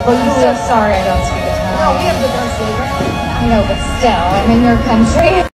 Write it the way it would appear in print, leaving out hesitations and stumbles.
I'm so sorry I don't speak Italian. No, we have the translator. I know, but still, I'm in your country.